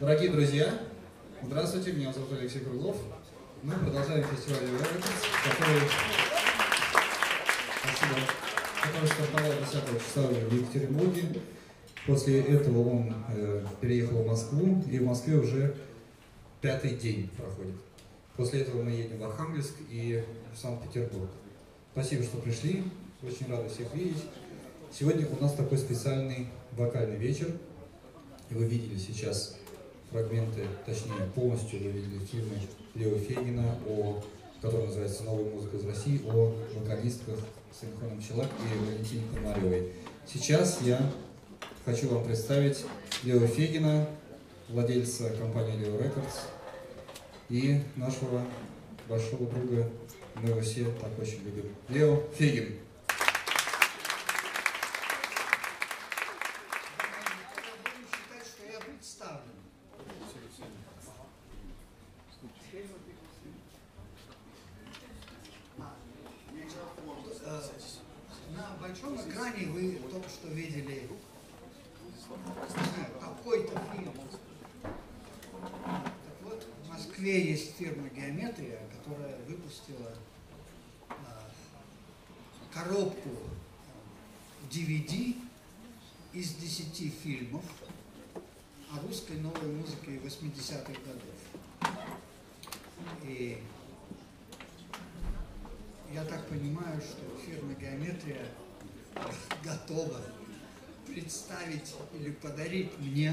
Дорогие друзья, здравствуйте, меня зовут Алексей Круглов. Мы продолжаем фестиваль Records, который стартовал 10 числа в Екатеринбурге. После этого он переехал в Москву, и в Москве уже 5-й день проходит. После этого мы едем в Архангельск и в Санкт-Петербург. Спасибо, что пришли, очень рады всех видеть. Сегодня у нас такой специальный вокальный вечер. И вы видели сейчас фрагменты, точнее полностью вы видели фильмы Лео Фегина, который называется «Новая музыка из России», о вокалистках Симхоном Челак и Валентине Пономаревой. Сейчас я хочу вам представить Лео Фегина, владельца компании Leo Records, и нашего большого друга, мы его все так очень любим, Лео Фегин. На большом экране вы только что видели какой-то фильм. Так вот, в Москве есть фирма «Геометрия», которая выпустила коробку DVD из 10 фильмов о русской новой музыке 80-х годов. И я так понимаю, что фирма «Геометрия» готова представить или подарить мне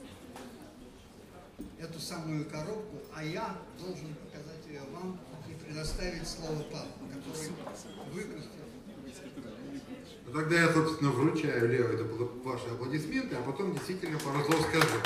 эту самую коробку, а я должен показать ее вам и предоставить слово Павлу, который выпустил. Тогда я, собственно, вручаю Лео, это будут ваши аплодисменты, а потом действительно пару слов скажу.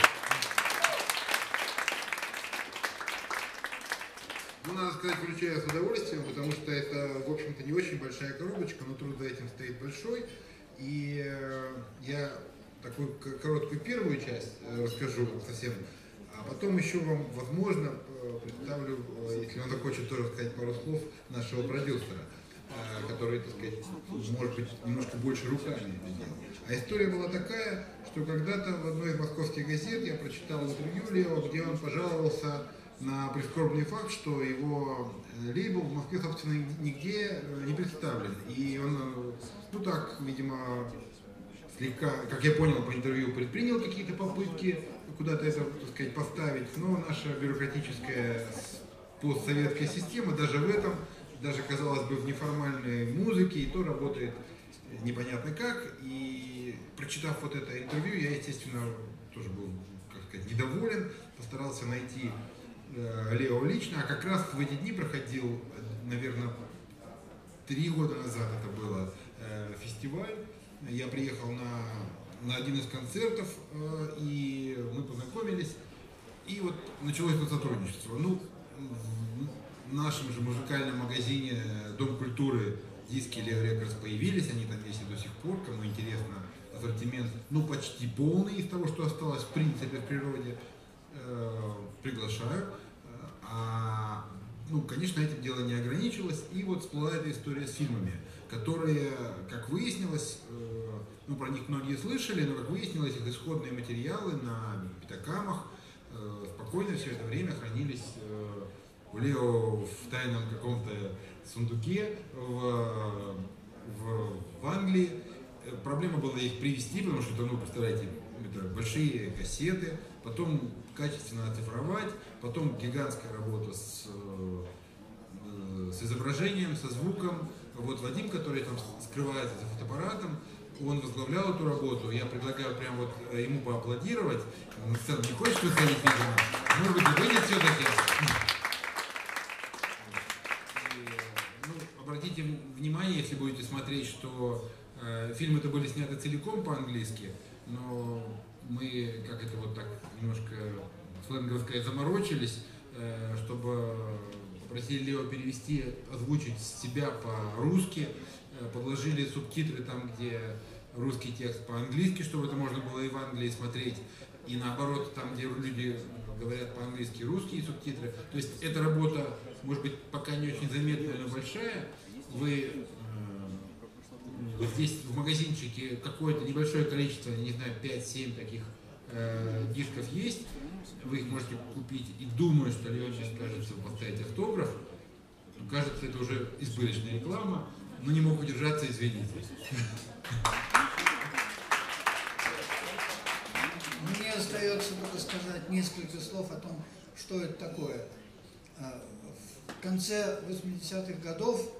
Ну, надо сказать, вручаю с удовольствием, потому что это, в общем-то, не очень большая коробочка, но труд за этим стоит большой. И я такую короткую первую часть расскажу совсем, а потом еще вам, возможно, представлю, если он захочет тоже сказать пару слов, нашего продюсера, который, так сказать, может быть, немножко больше руками это делал. А история была такая, что когда-то в одной из московских газет я прочитал интервью Лео, где он пожаловался на прискорбный факт, что его лейбл в Москве, собственно, нигде не представлен. И он, ну так, видимо, слегка, как я понял по интервью, предпринял какие-то попытки куда-то это, так сказать, поставить, но наша бюрократическая постсоветская система даже в этом, даже, казалось бы, в неформальной музыке, и то работает непонятно как. И прочитав вот это интервью, я, естественно, тоже был, как сказать, недоволен, постарался найти Лео лично, а как раз в эти дни проходил, наверное, 3 года назад это было, фестиваль. Я приехал на один из концертов, и мы познакомились, и вот началось это сотрудничество. Ну, в нашем же музыкальном магазине Дом культуры диски Leo Records появились, они там есть и до сих пор, кому интересно, ассортимент, ну, почти полный из того, что осталось в принципе в природе. Приглашаю. Ну, конечно, этим дело не ограничилось, и вот всплыла эта история с фильмами, которые, как выяснилось, ну, про них многие слышали, но, как выяснилось, их исходные материалы на битакамах спокойно все это время хранились у Лео в тайном каком-то сундуке в Англии. Проблема была их привезти, потому что, ну, представляете, это большие кассеты, потом качественно оцифровать, потом гигантская работа с изображением, со звуком. Вот Вадим, который там скрывается за фотоаппаратом, он возглавлял эту работу. Я предлагаю прям вот ему поаплодировать. Он в целом не хочет выходить, видимо. Может быть, и выйдет все-таки. Ну, обратите внимание, если будете смотреть, что фильмы-то были сняты целиком по-английски, но мы, как это вот так немножко сленгово сказать, заморочились, чтобы попросили Лео перевести, озвучить себя по-русски, подложили субтитры там, где русский текст по-английски, чтобы это можно было и в Англии смотреть, и наоборот, там, где люди говорят по-английски, русские субтитры. То есть эта работа, может быть, пока не очень заметная, но большая. Вы вот здесь в магазинчике какое-то небольшое количество, не знаю, 5-7 таких дисков есть, вы их можете купить, и думаю, что Леонид скажет, что поставить автограф. Ну, кажется, это уже избыточная реклама, но не мог удержаться, извините. Мне остается только сказать несколько слов о том, что это такое. В конце 80-х годов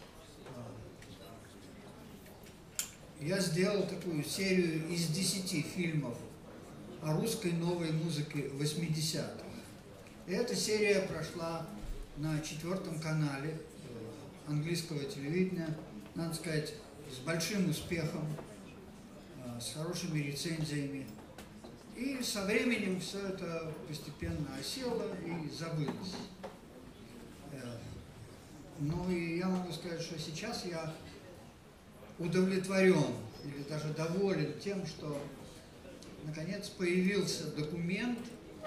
я сделал такую серию из 10 фильмов о русской новой музыке 80-х. И эта серия прошла на 4-м канале английского телевидения, надо сказать, с большим успехом, с хорошими рецензиями. И со временем все это постепенно осело и забылось. Ну и я могу сказать, что сейчас я удовлетворен или даже доволен тем, что наконец появился документ,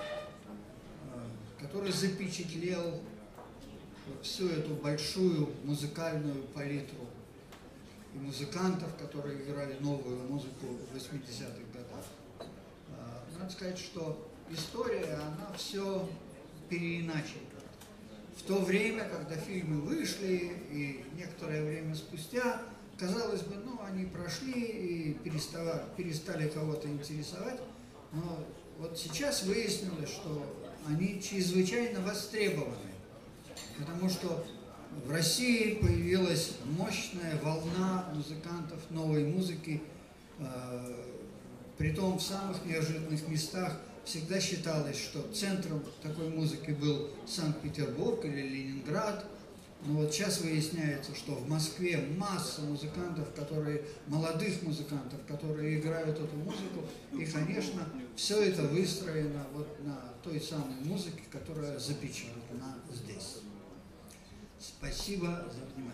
который запечатлел всю эту большую музыкальную палитру и музыкантов, которые играли новую музыку в 80-х годах. Надо сказать, что история, она все переиначила. В то время, когда фильмы вышли, и некоторое время спустя, казалось бы, ну, они прошли и перестали кого-то интересовать, но вот сейчас выяснилось, что они чрезвычайно востребованы, потому что в России появилась мощная волна музыкантов новой музыки, притом в самых неожиданных местах. Всегда считалось, что центром такой музыки был Санкт-Петербург или Ленинград. Но вот сейчас выясняется, что в Москве масса музыкантов, молодых музыкантов, которые играют эту музыку. И, конечно, все это выстроено вот на той самой музыке, которая запечатлена здесь. Спасибо за внимание.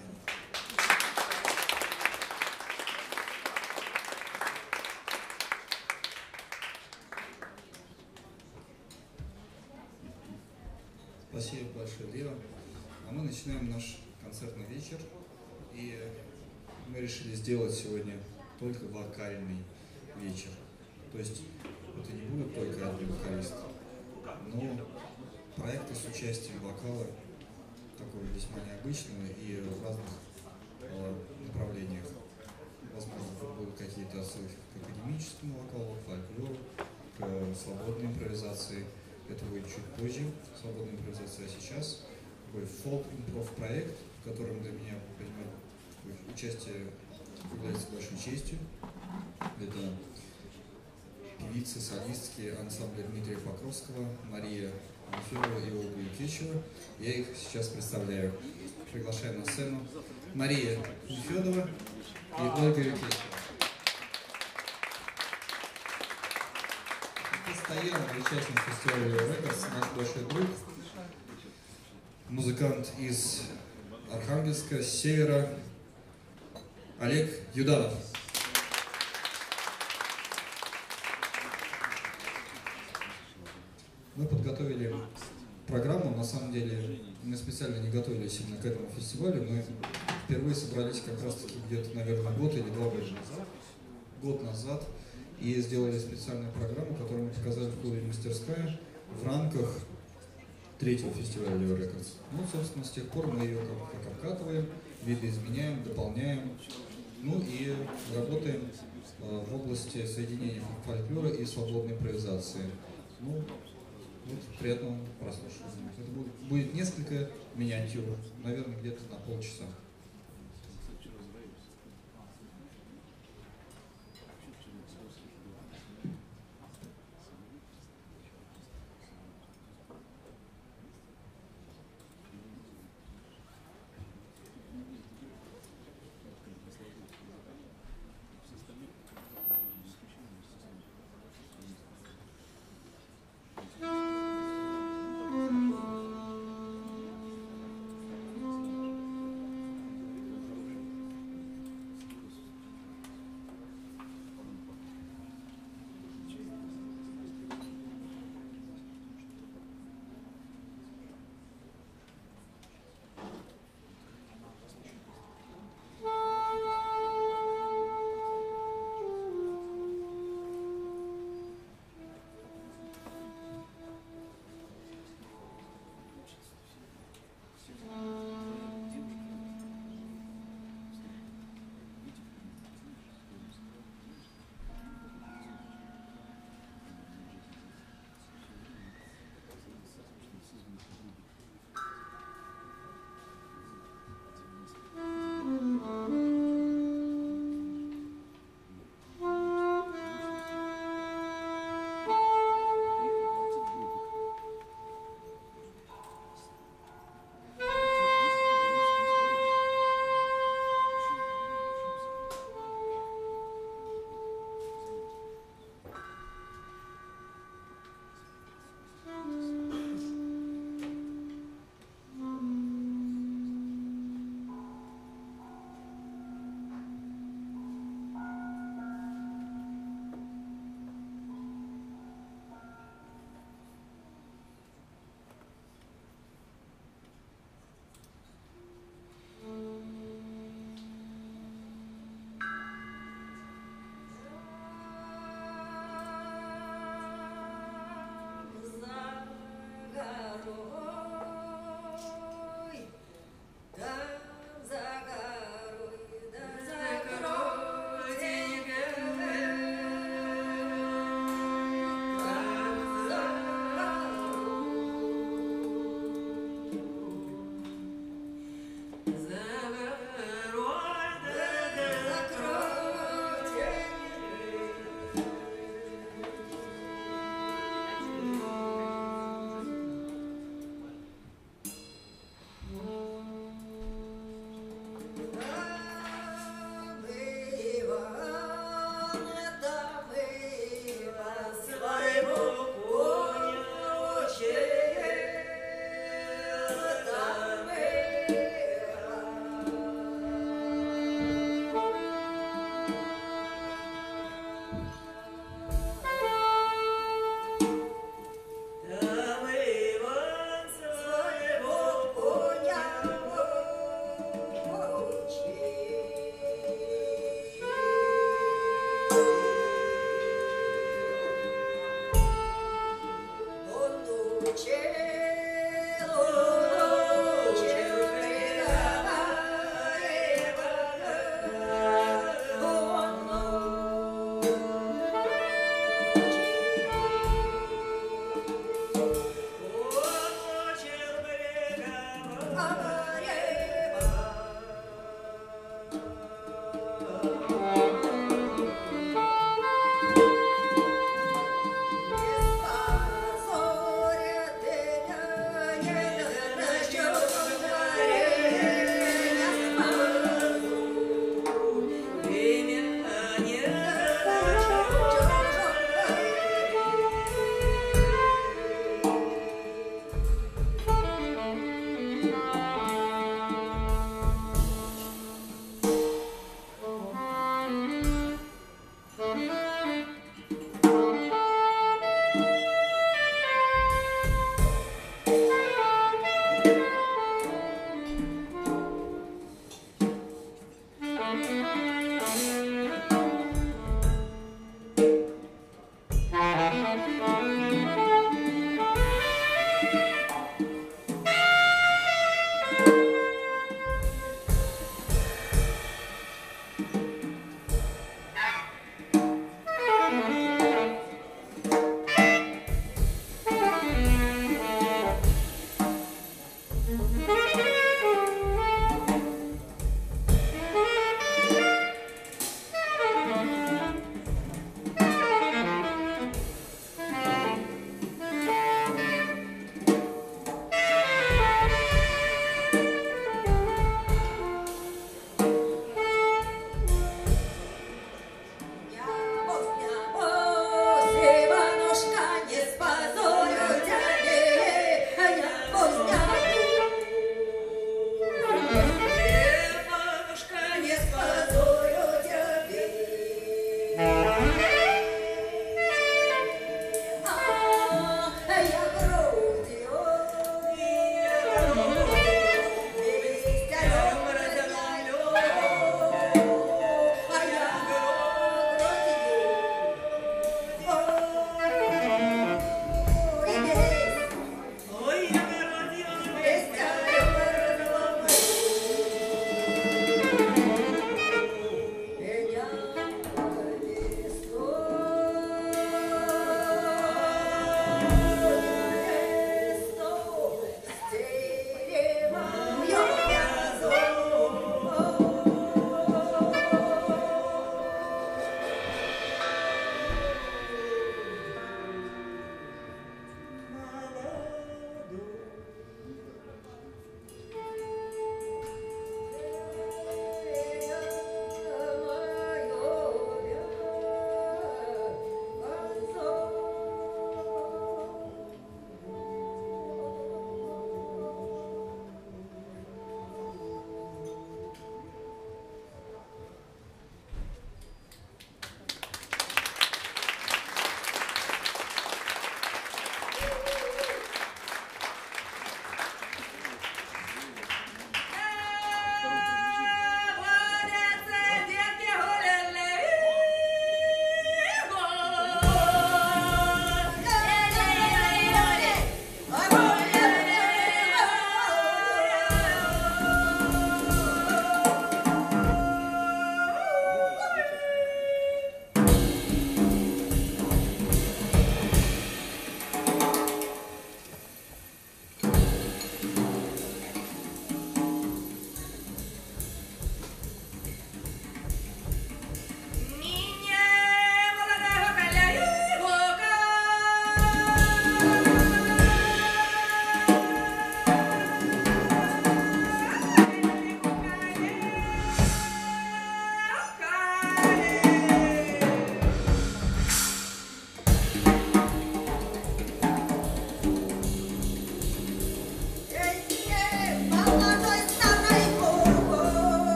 Спасибо большое, Лео. А мы начинаем наш концертный вечер. И мы решили сделать сегодня только вокальный вечер. То есть это не будет только один вокалист, но проекты с участием вокала такое весьма необычное и в разных направлениях. Возможно, это будут какие-то отсылки к академическому вокалу, к фольклору, к свободной импровизации. Это будет чуть позже, свободная импровизация, а сейчас такой фолк-импров проект, в котором для меня участие является большой честью. Это певицы, солистки ансамбля Дмитрия Покровского, Мария Нефедова и Ольга Юкичева. Я их сейчас представляю. Приглашаю на сцену Мария Нефедова и Ольга Юкичева. Постоянный участник фестиваля Рекордс, наш большой друг, музыкант из Архангельска, с севера, Олег Юданов. Мы подготовили программу, на самом деле мы специально не готовились именно к этому фестивалю, мы впервые собрались как раз таки где-то, наверное, год или 2 года назад. Год назад. И сделали специальную программу, которую мы показали в клубе «Мастерская» в рамках 3-го фестиваля Leo Records. Ну, собственно, с тех пор мы ее как обкатываем, видоизменяем, дополняем, ну и работаем в области соединения фольклора и свободной импровизации. Ну, вот приятного прослушивания. Это будет несколько миниатюр, наверное, где-то на полчаса.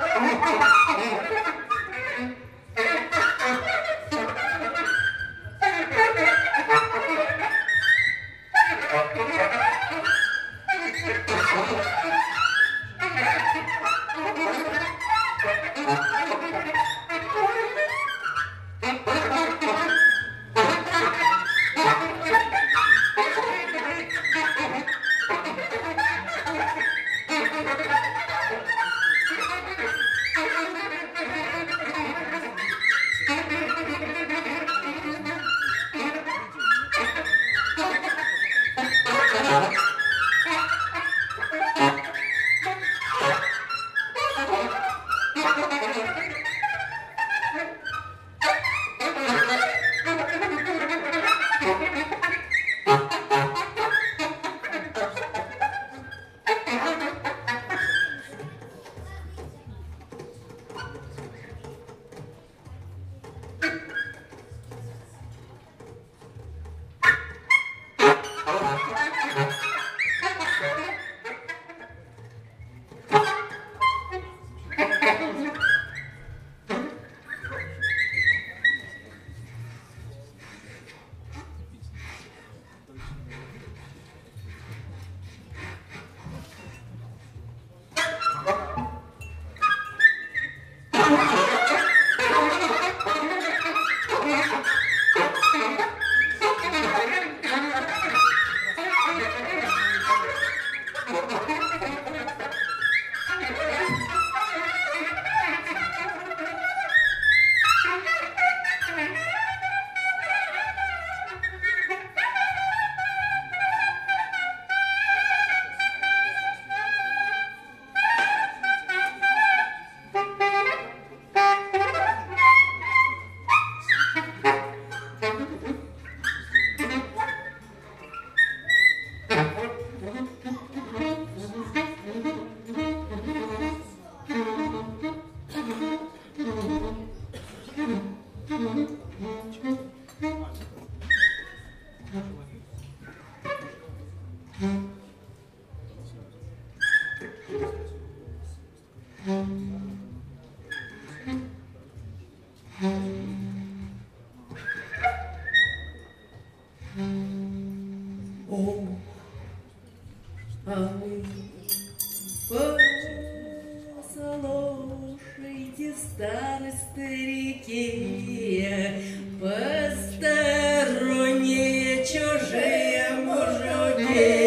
Послушайте, старики, посторонние чужие мужики.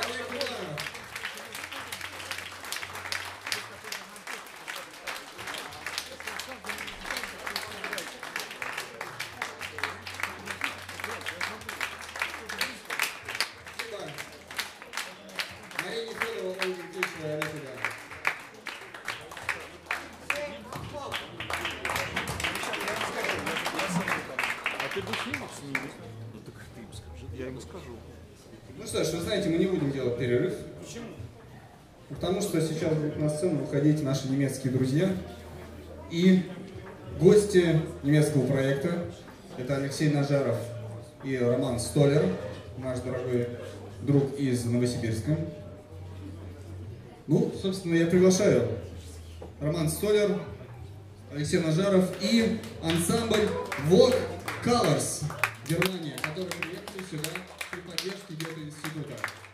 Олег Буланов. Мария Нефедова, Ольга Ключева, Олег Буланов. А ты будешь снимать с ними? Ну так ты им скажи, я ему скажу. Ну что ж, вы знаете, мы не будем делать перерыв. Почему? Потому что сейчас будут на сцену выходить наши немецкие друзья и гости немецкого проекта. Это Алексей Нажаров и Роман Столер, наш дорогой друг из Новосибирска. Ну, собственно, я приглашаю Роман Столер, Алексей Нажаров и ансамбль Vogue Colors, Германия, который приехали сюда при поддержке Гёте-института.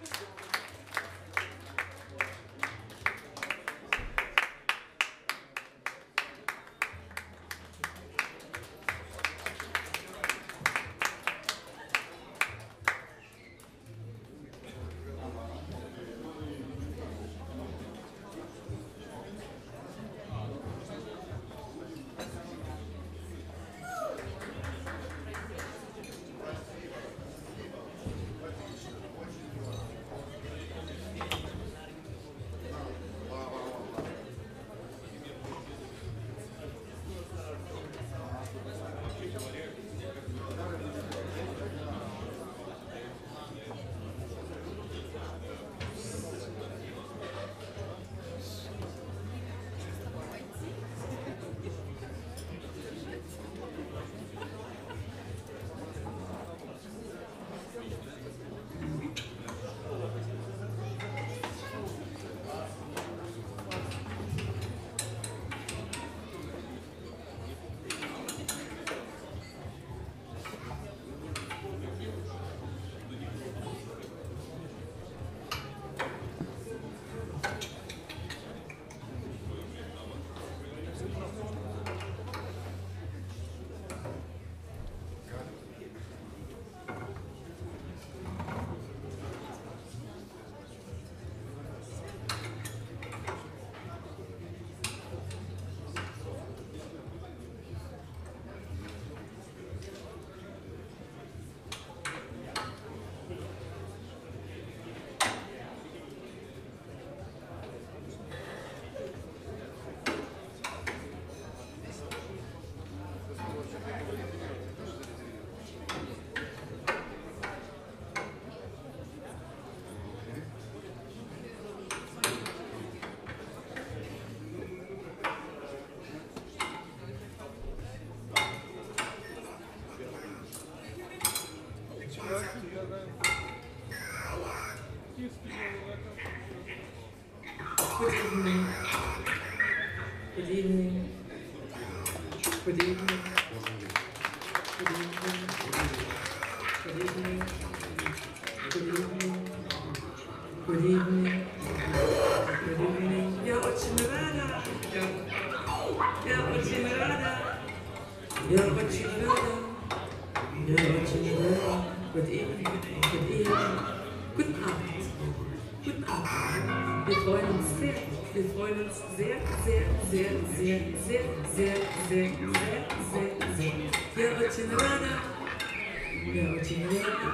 Good evening. Good evening. Good evening. Good evening. Good evening. Good evening. Good evening. Good evening. Я очень рада. Я очень рада. Я очень рада. Я очень рада. Good evening. Good evening. Guten Abend. Guten Abend. Wir freuen uns sehr, sehr, sehr, sehr, sehr, sehr, sehr, sehr, sehr, sehr, sehr. Я очень рада. Я очень рада.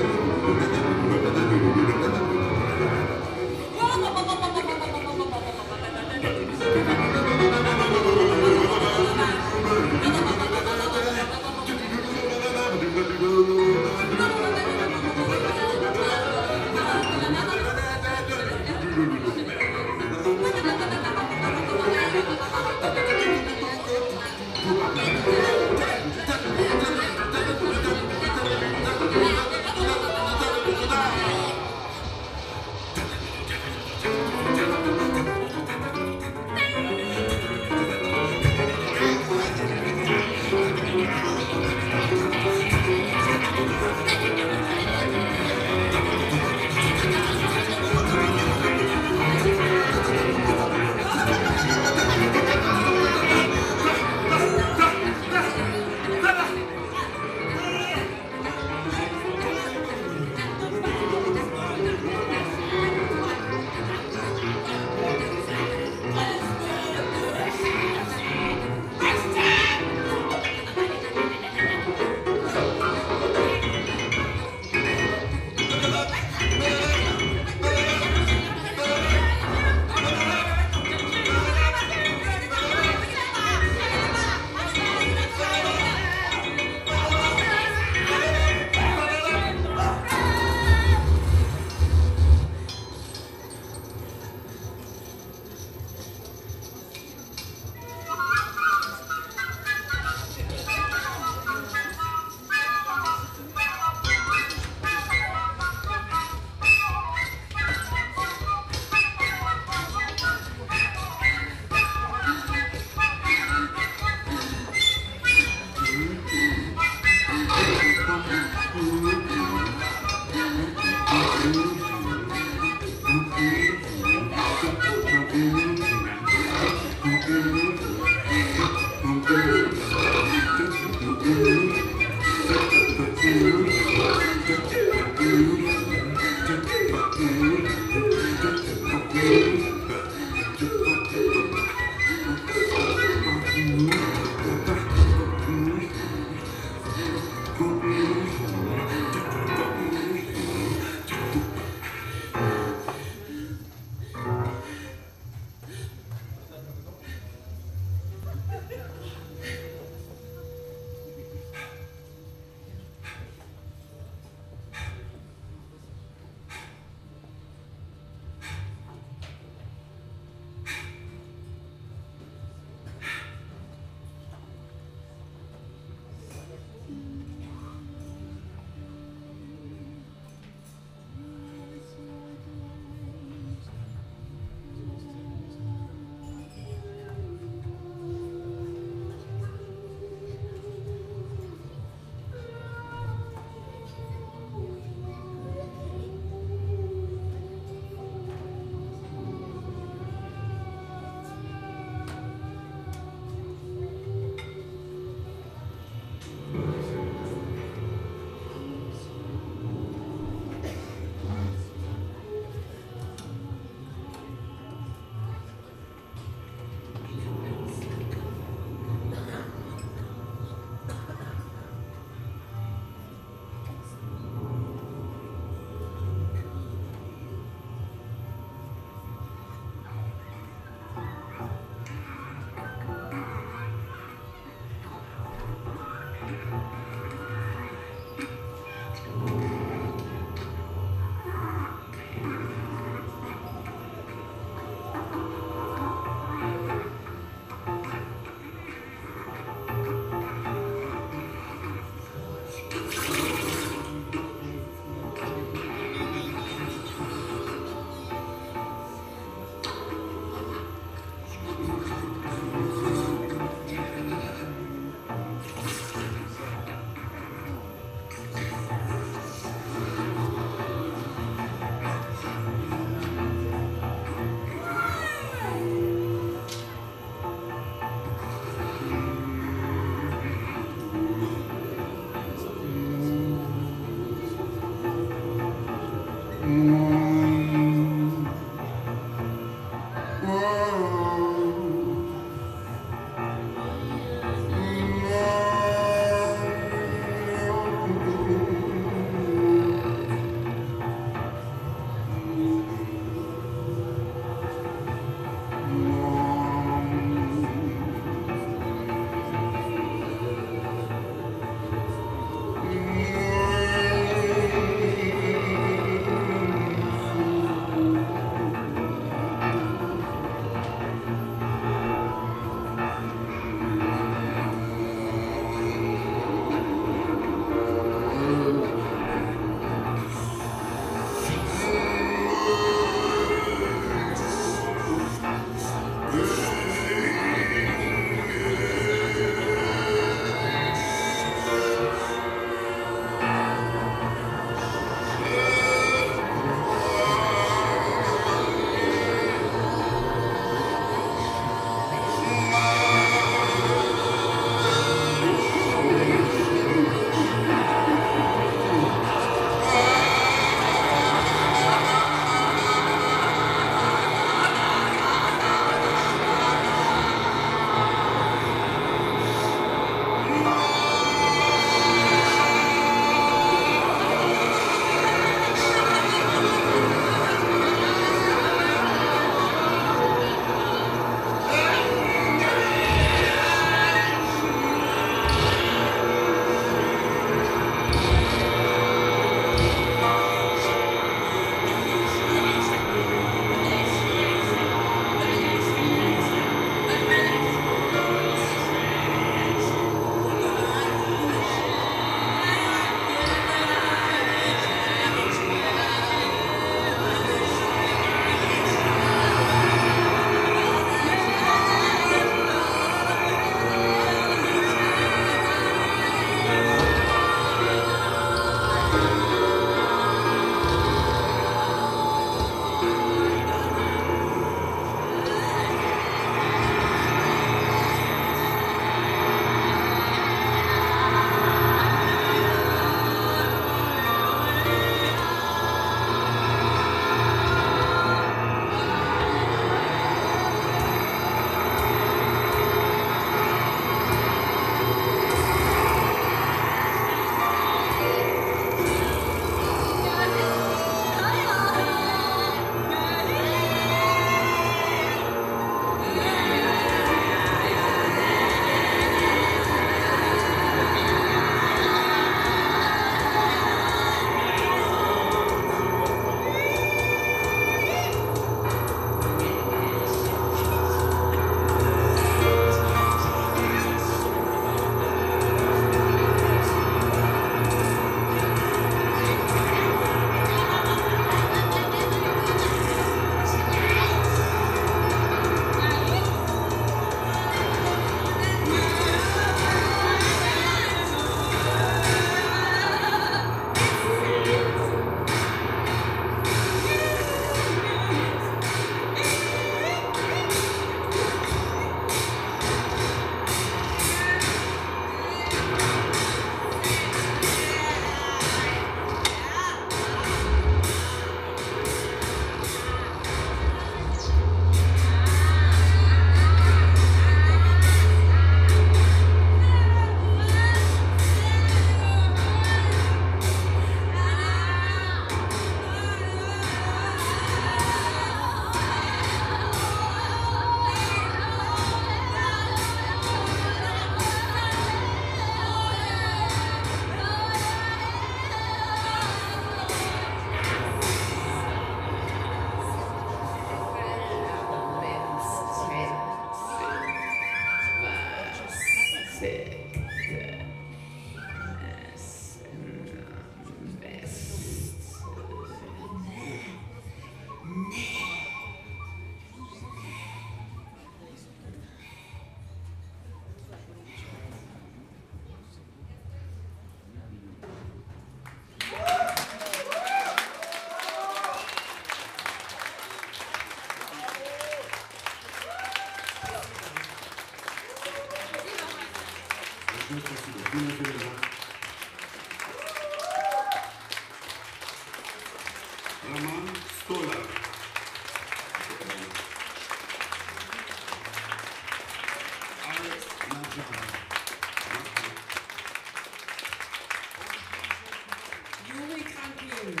Ukraine.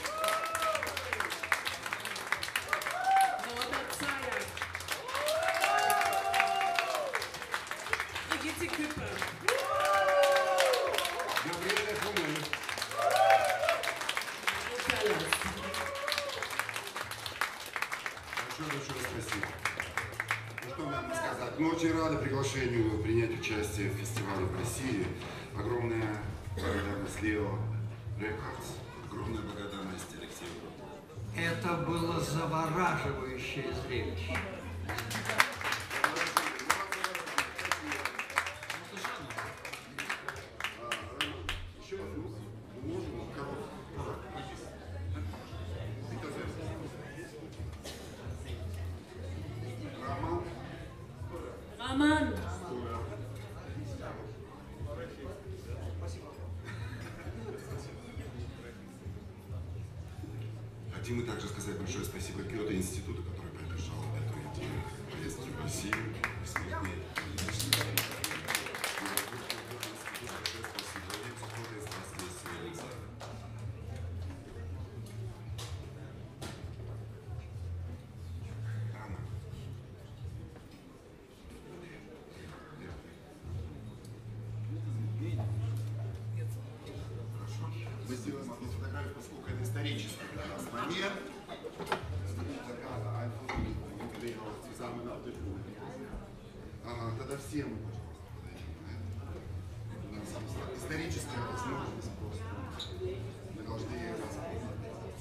Złota Caja. Brigitte Küpper. Gabriele Hummel. Большое спасибо. Ну что нам сказать? Мы очень рады приглашению принять участие в фестивале в России. Огромная благодарность Лео Рекордс. Огромная благодарность Алексею. Это было завораживающее зрелище. Роман. Хотим мы также сказать большое спасибо Гёте-институту, который поддержал эту идею поездки в Россию. Мы сделаем одну фотографию, поскольку это исторический для нас момент. Ага, тогда все мы, пожалуйста, подойдем. Историческая возможность просто. Мы должны ее воспользоваться.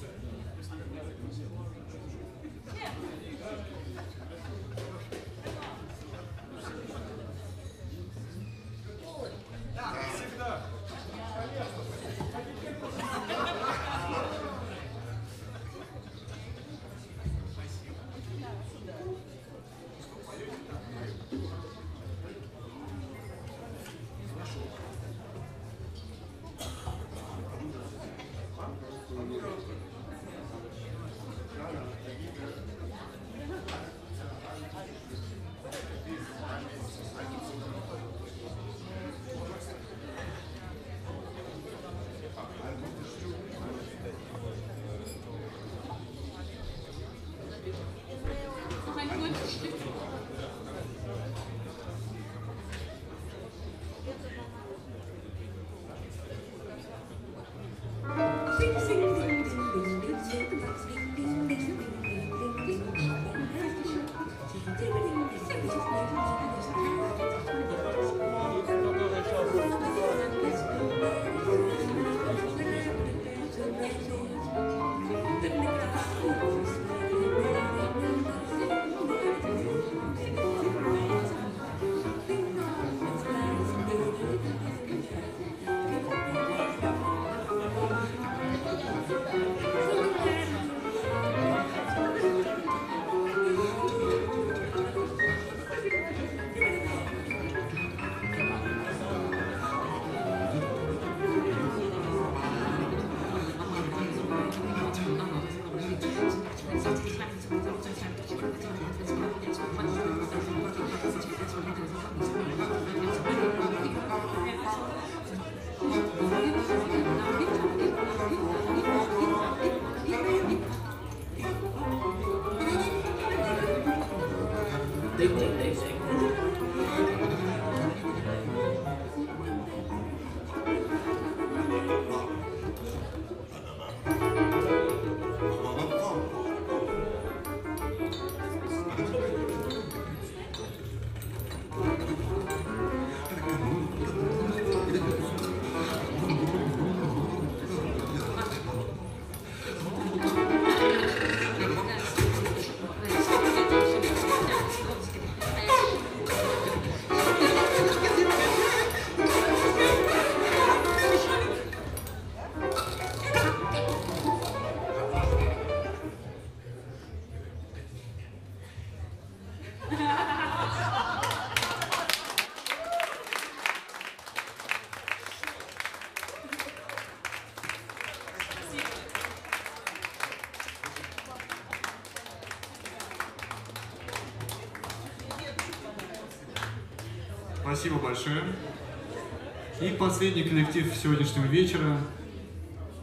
Спасибо большое. И последний коллектив сегодняшнего вечера.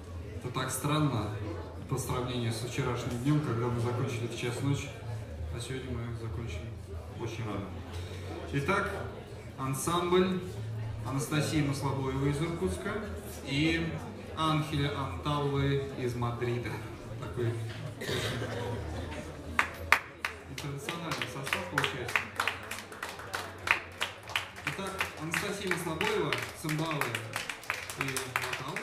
Это так странно по сравнению с вчерашним днем, когда мы закончили в час ночи, а сегодня мы закончили очень рано. Итак, ансамбль Анастасии Маслобоевой из Иркутска и Анхеля Анталлы из Мадрида. Такой очень интернациональный состав получается. Итак, Анастасия Маслобоева, цимбалы и вокал.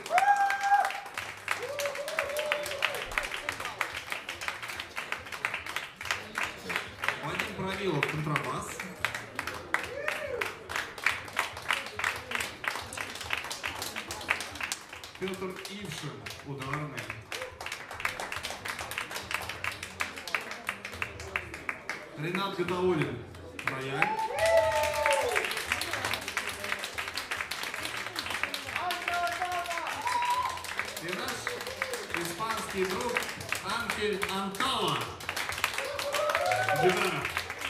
Вадим Правилов, контрабас. Петр Ившин, ударный. Ренат Гадаулин, рояль. И наш испанский друг Анхель Анталла, гитара.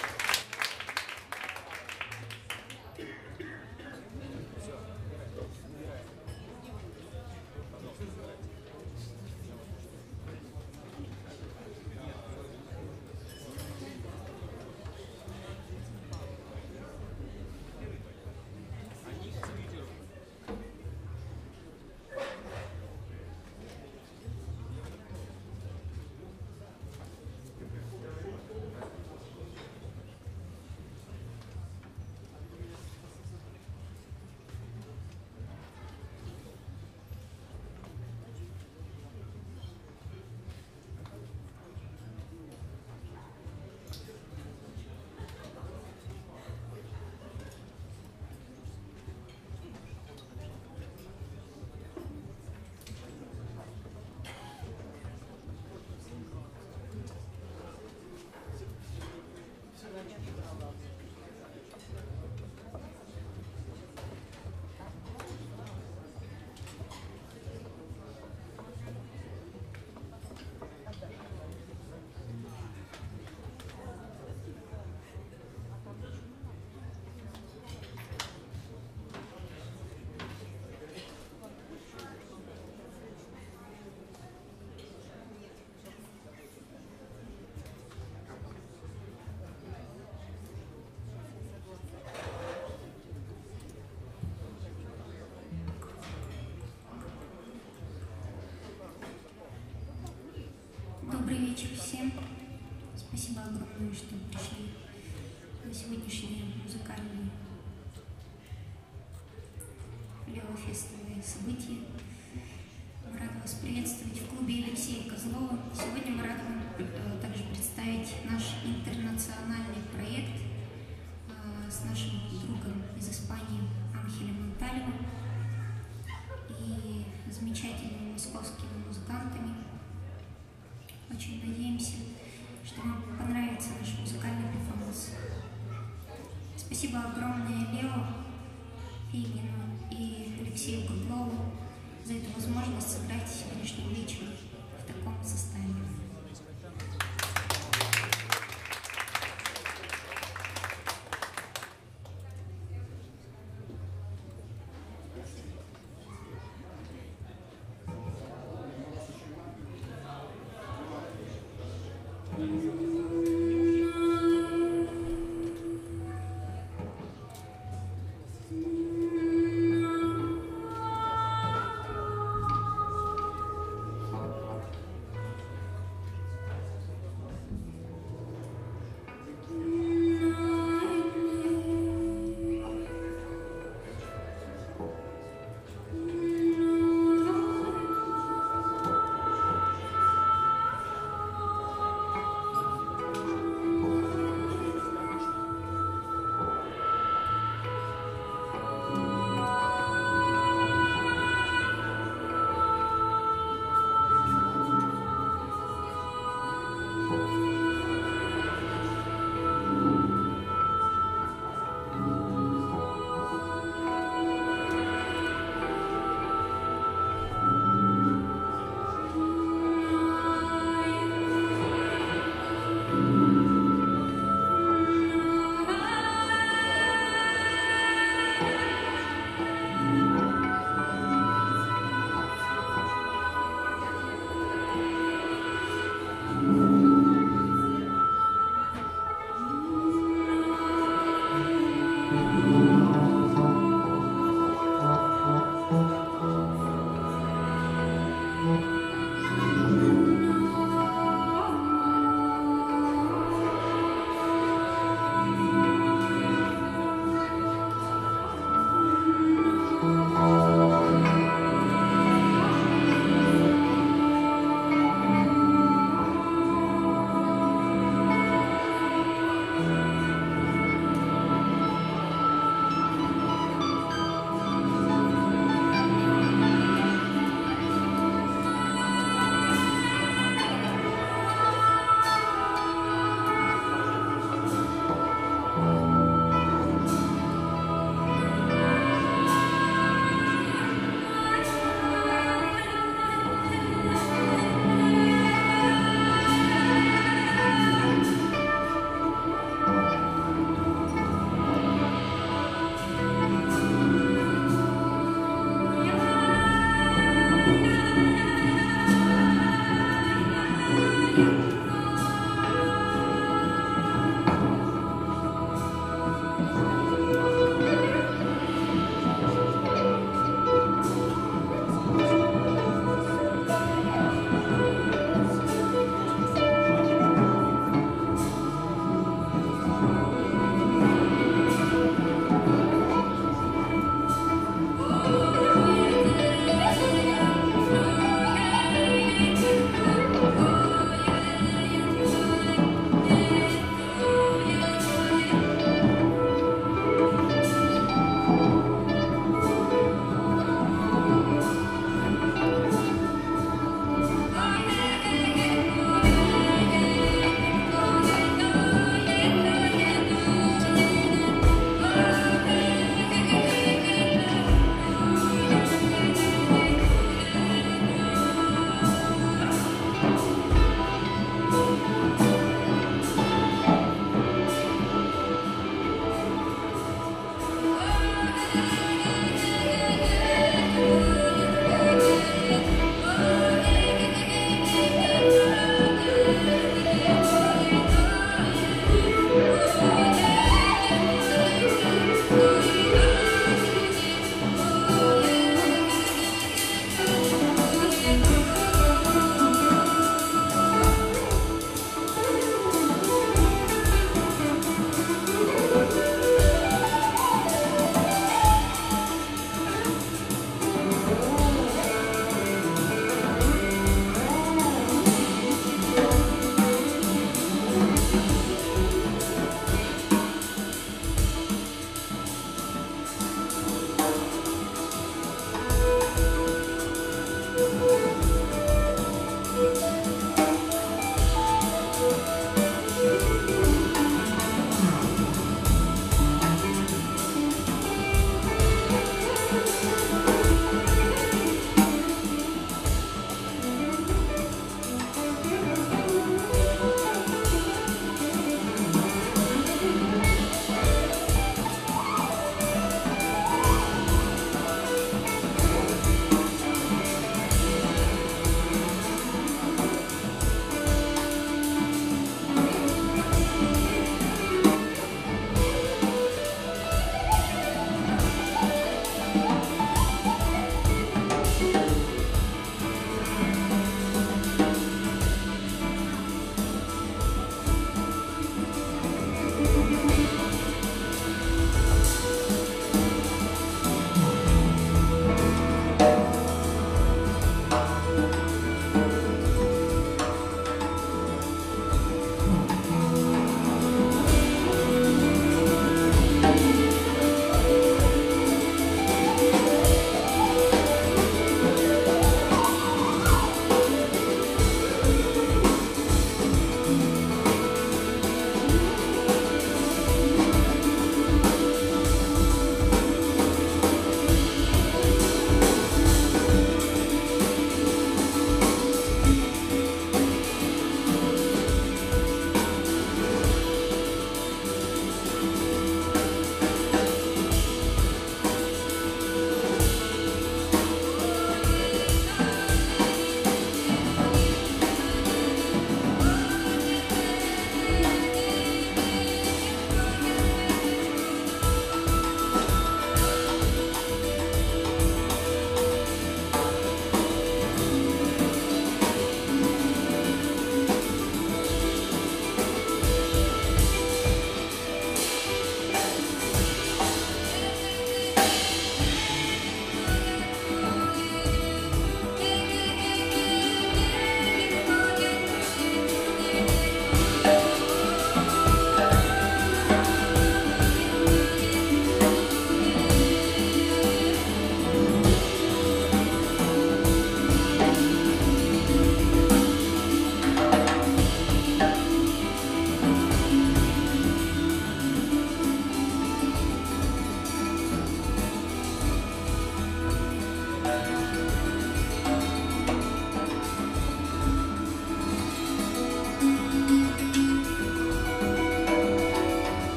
Добрый вечер всем. Спасибо огромное, что пришли на сегодняшнее музыкальное левофестовое событие. Мы рады вас приветствовать в клубе Алексея Козлова. Сегодня мы рады вам также представить наш интернациональный проект с нашим другом из Испании Анхелем Анталлой и замечательными московскими музыкантами. Очень надеемся, что вам понравится наш музыкальный перформанс. Спасибо огромное Лео Фейгину и Алексею Круглову за эту возможность сыграть сегодняшний вечер в таком составе.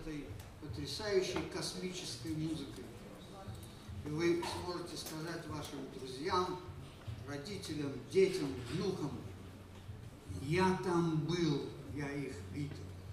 этой потрясающей космической музыкой. И вы сможете сказать вашим друзьям, родителям, детям, внукам: я там был, я их видел.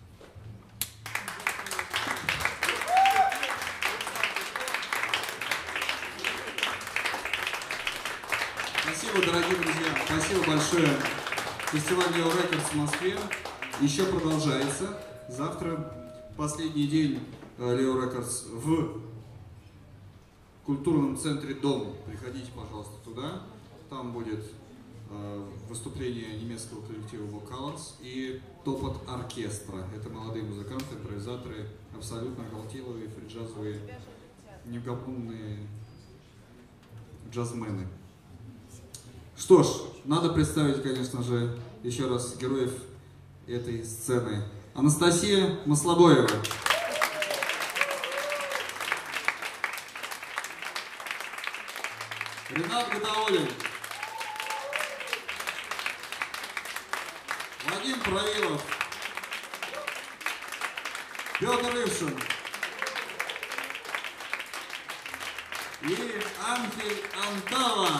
Спасибо, дорогие друзья. Спасибо большое. Фестиваль Leo Records в Москве еще продолжается. Завтра последний день Leo Records в культурном центре «Дом». Приходите, пожалуйста, туда. Там будет выступление немецкого коллектива Vocalors и топот оркестра. Это молодые музыканты, импровизаторы, абсолютно оголтелые, фриджазовые, неугомонные джазмены. Что ж, надо представить, конечно же, еще раз героев этой сцены. Анастасия Маслобоева. Ренат Гадаулин. Вадим Правилов. Петр Ившин. И Анхель Антала.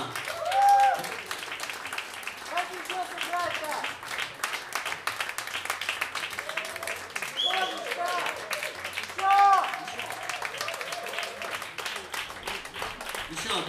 Еще одну.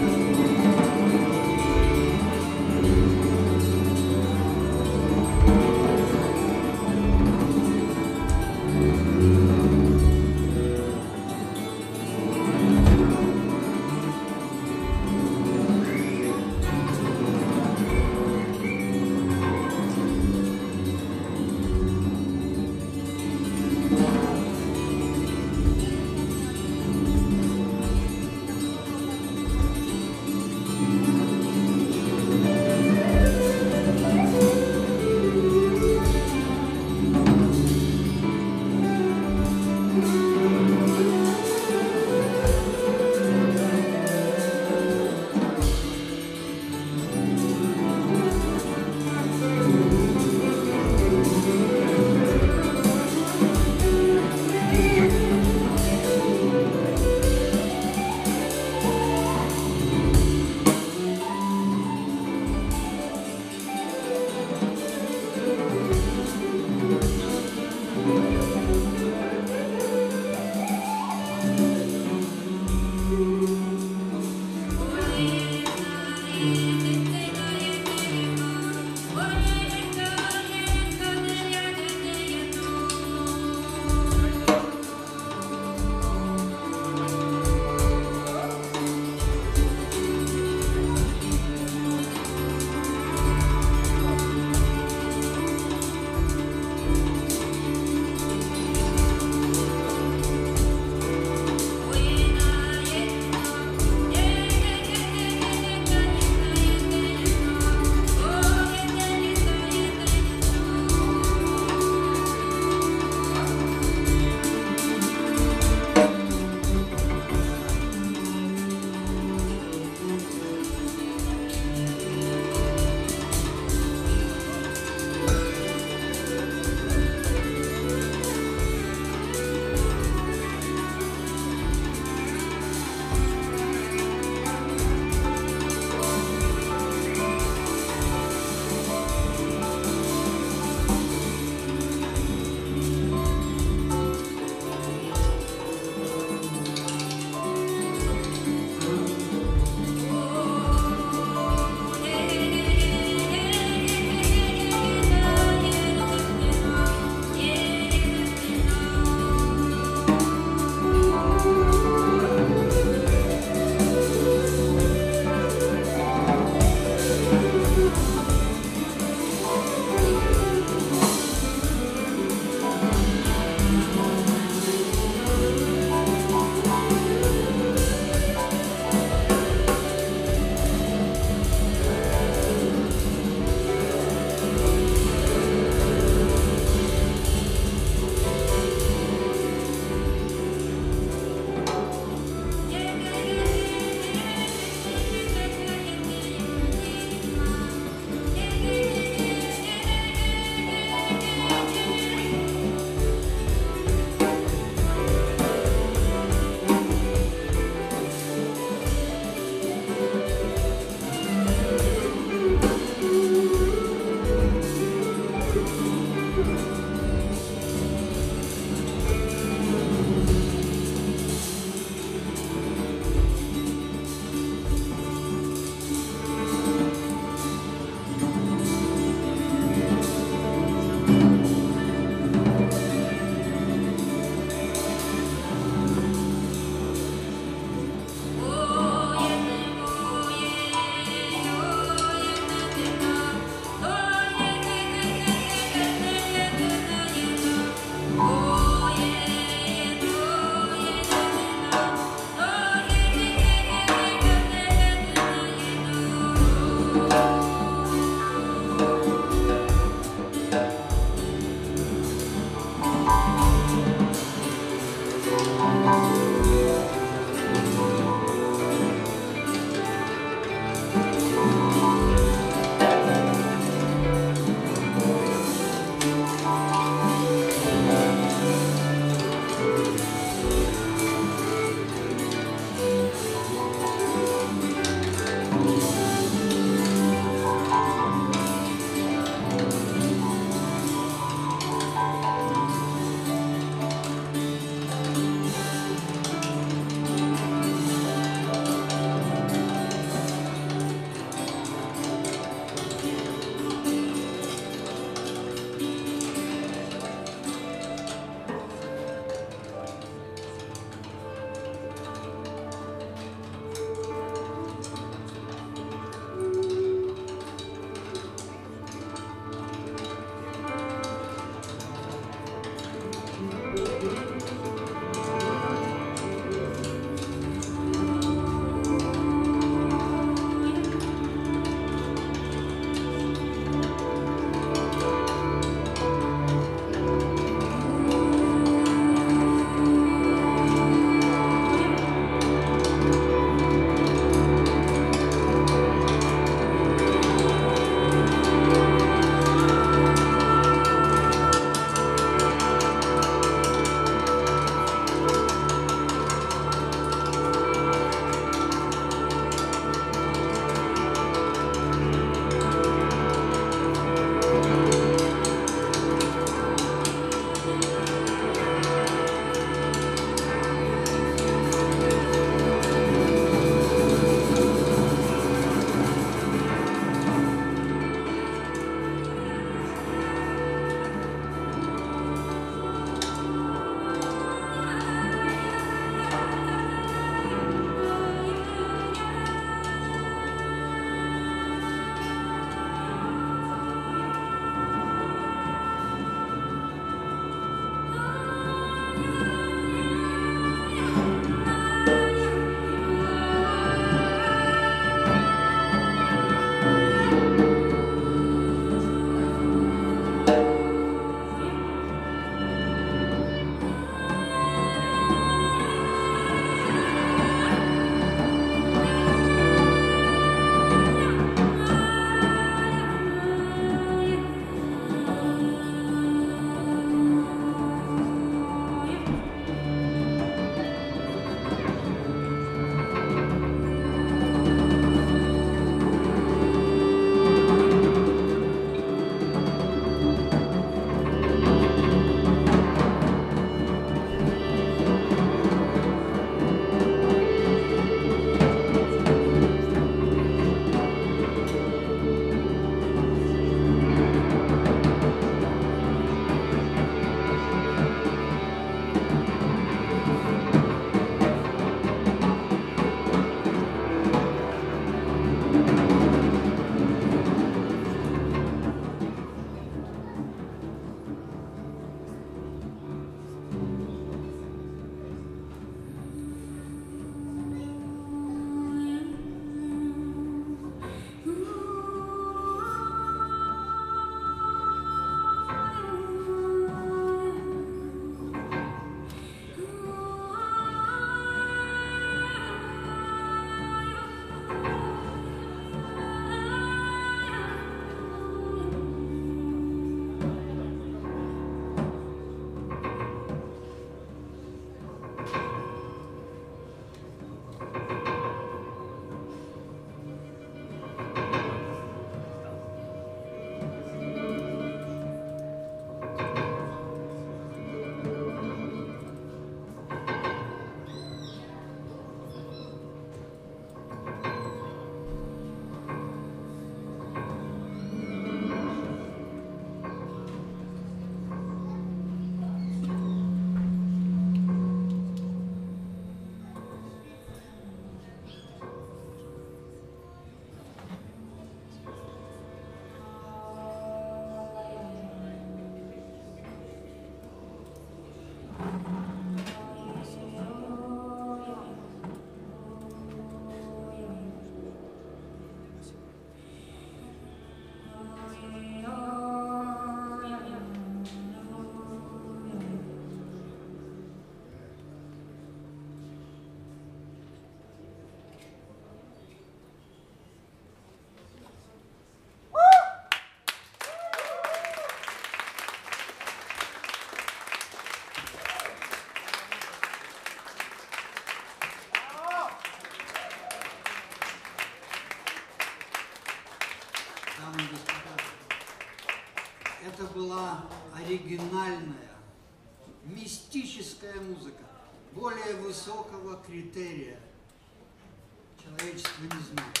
Дамы и господа, это была оригинальная, мистическая музыка, более высокого критерия человечество не знает.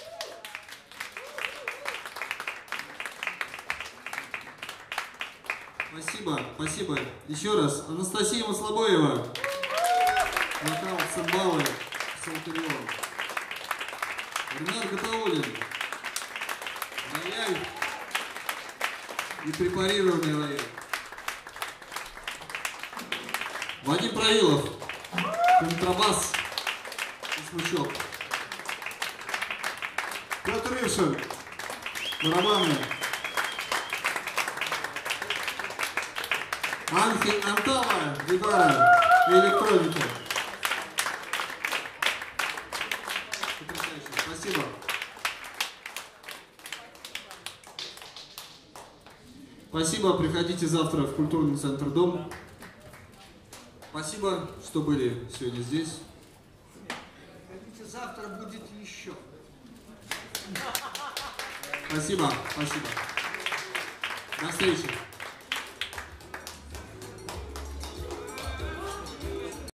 Спасибо, спасибо. Еще раз. Анастасия Маслобоева. Вокал, цимбалы, псалтерион. Ренат Гатауллин. Рояль и препарированный рояль. Вадим Правилов. Контрабас и смычок. Петр Ившин. Барабаны. Анхель Антала, гитара и электроника. Потрясающе. Спасибо. Спасибо. Приходите завтра в культурный центр «Дом». Спасибо, что были сегодня здесь. Хотите, завтра будет еще. Спасибо. Спасибо. До встречи.